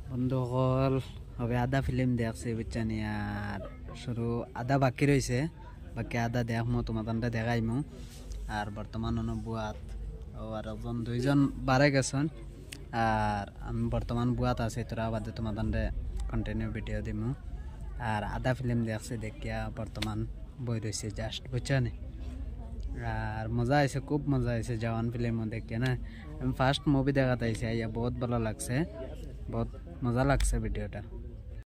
বন্ধুসকল হবে আধা ফিল্ম দেখছি বুঝছানি আর শুরু আধা বাকি রয়েছে বাকি আধা দেখমু তোমাদের দেখাইমু আর বর্তমান বুয়াত আর একজন দুইজন বারে গেছেন আর আমি বর্তমান বুয়াত আছি তোরা বাদে তোমাদের কন্টিনিউ ভিডিও দিমু আর আধা ফিল্ম দেখছি দেখিয়া বর্তমান বই রয়েছে জাস্ট বুঝছানি আর মজা আইছে খুব মজা আইছে জওয়ান ফিল্ম দেখিয়া না আমি ফার্স্ট মুভি দেখাতে আইছি আইয়া বহুত ভালো লাগছে बहुत मजा लगছে ভিডিওটা।